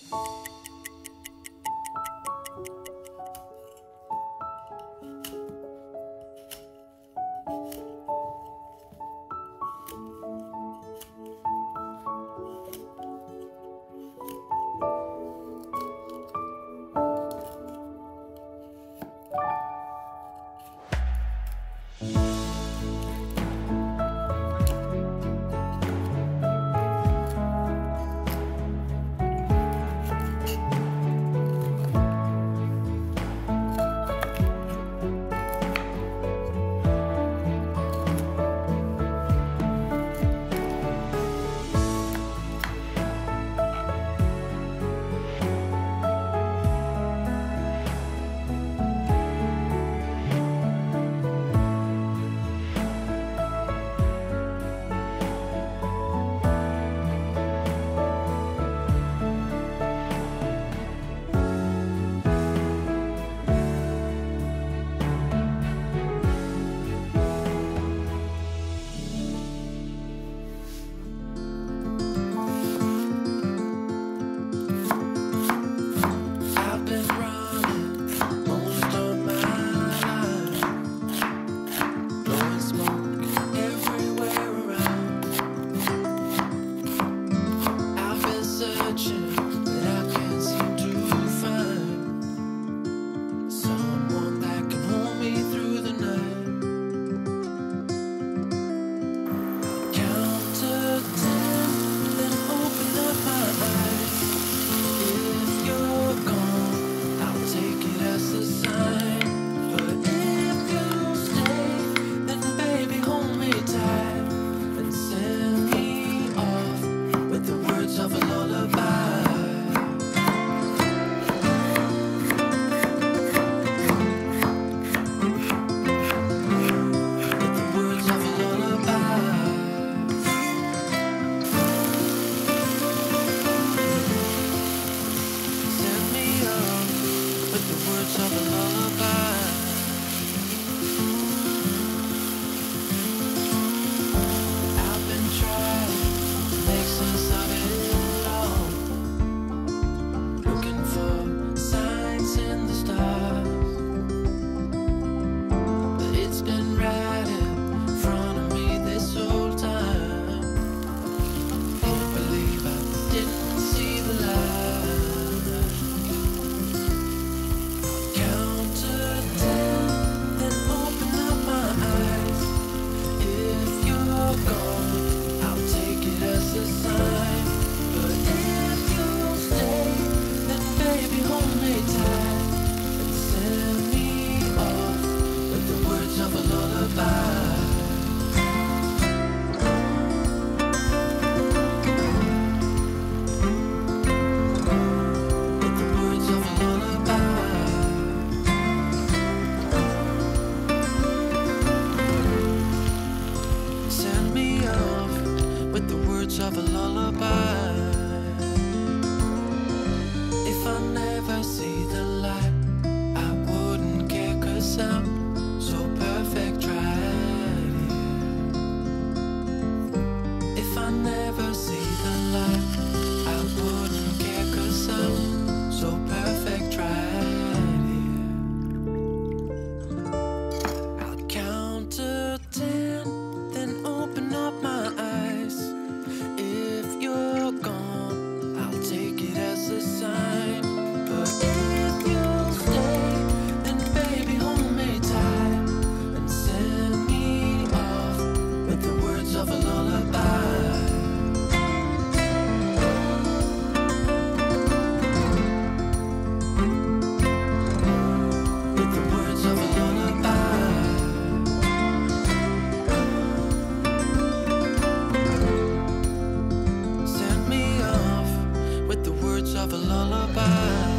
of a lullaby. If I never see the light, I wouldn't care, 'cause I'm so perfect right here. If I never see the light, I wouldn't care, 'cause I'm so perfect right here. I'll count to 10, then open up my eyes. If you're gone, I'll take it as a sign. But if you stay, then baby hold me tight and send me off with the words of a lullaby. With the words of a lullaby. Send me off with the words of a lullaby.